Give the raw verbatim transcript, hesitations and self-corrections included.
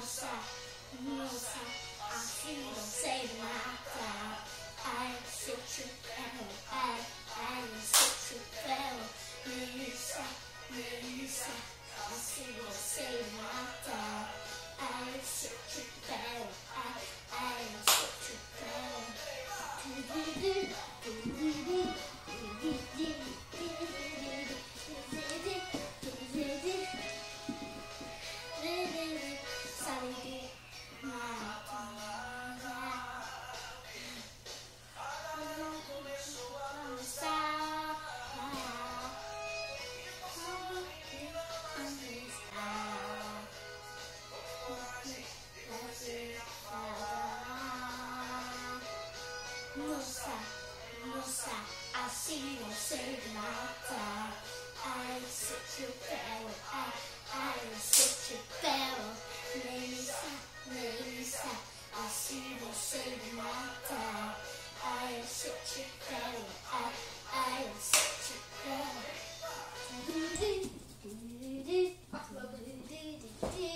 Nossa, nossa, assim você mata. Ai, se eu te pego, ai, ai, se eu te pego. Melissa, Melissa, assim você mata. Ai, se eu te pego, ai, ai, se eu te pego. Nossa, nossa, assim você mata. Ai, se eu te pego, ai, ai, se eu te pego. Melissa, Melissa, assim você mata. Ai, se eu te pego, ai, ai, se eu te pego.